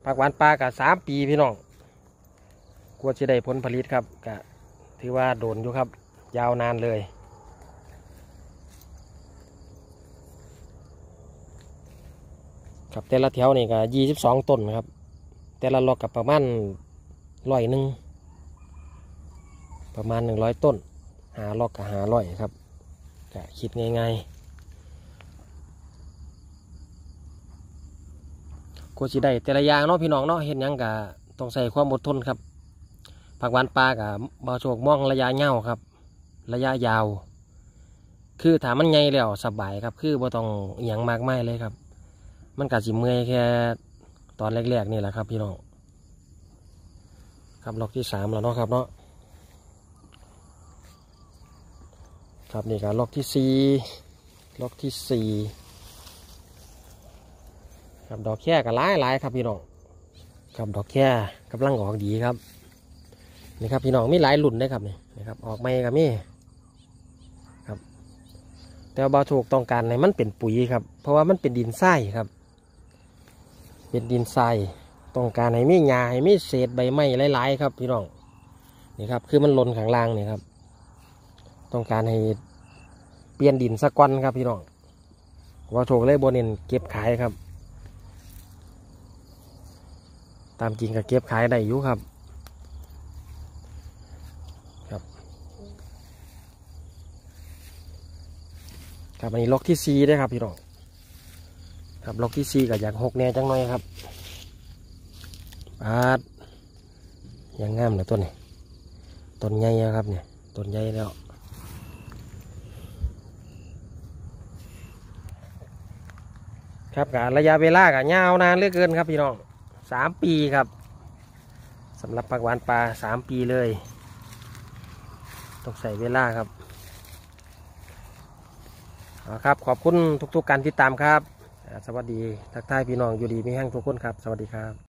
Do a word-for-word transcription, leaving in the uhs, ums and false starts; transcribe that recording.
ผักหวานปลากับสามปีพี่น้องกว่าจะได้ผลผลิตครับก็ถือว่าโดนอยู่ครับยาวนานเลยครับแต่ละแถวนี่ก็ยี่สิบสองต้นครับแต่ละล็อกกับประมาณร้อยหนึ่งประมาณหนึ่งร้อยต้นหาล็อกกับหาร้อยครับก็คิดง่ายๆกว่าจะได้แต่ละอย่างเนาะพี่น้องเนาะเห็นยังก็ต้องใส่ความอดทนครับผักหวานปลากับบาโชกมองระยะเงาครับระยะยาวคือถามมันใหญ่แล้วสบายครับคือบ่ต้องเอียงมากมายเลยครับมันกัดสิเมื่อยแค่ตอนแรกๆนี่แหละครับพี่น้องครับล็อกที่สามแล้วเนาะครับเนาะครับนี่ก็ล็อกที่สี่ล็อกที่สี่ครับดอกแค่ก็หลายหลายครับพี่น้องครับดอกแค่กำลังออกดีครับนี่ครับพี่น้องมีหลายหลุ่นได้ครับนี่นะครับออกไม่กับมีครับแต่บาโชกต้องการให้มันเป็นปุ๋ยครับเพราะว่ามันเป็นดินทรายครับเป็นดินทรายต้องการให้มีหญ้าให้มีเศษใบไม้หลายๆครับพี่น้องนี่ครับคือมันหล่นข้างล่างนี่ครับต้องการให้เปลี่ยนดินสักก้อนครับพี่น้องบาโชกเลยโบเน้นเก็บขายครับตามจริงก็เก็บขายได้อยู่ครับครับครับอันนี้ล็อกที่สี่ได้ครับพี่น้องครับล็อกที่สี่ก็อยากหกแน่จังหน่อยครับปาดยังงามเลยต้นนี้ต้นใหญ่ครับเนี่ยต้นใหญ่แล้วครับกับระยะเวลากับยาวนานเหลือเกินครับพี่น้องสามปีครับสำหรับผักหวานปลาสามปีเลยต้องใส่เวลาครับเอาครับขอบคุณทุกๆการติดตามครับสวัสดีทักทายพี่น้องอยู่ดีมีแห้งทุกคนครับสวัสดีครับ